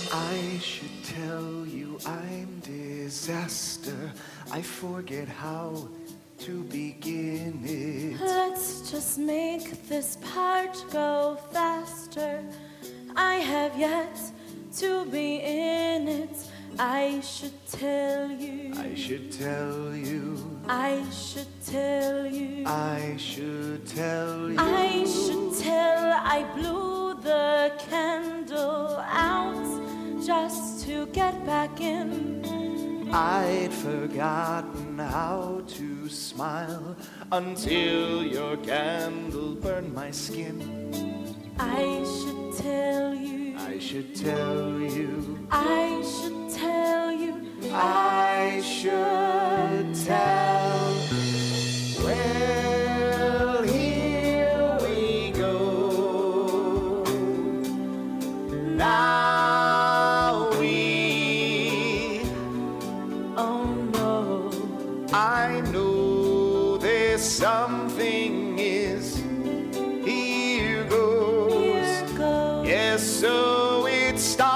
I should tell you I'm disaster. I forget how to begin it. Let's just make this part go faster. I have yet to be in it. I should tell you. I should tell you. I should tell you. I should tell you. I should tell I blew the candle out just to get back in. I'd forgotten how to smile until your candle burned my skin. I should tell you. I should tell you. I should tell you. I should tell. Well, here we go. Now we. Oh no. I know there's something is. Here goes. Here goes. Yes, so it starts.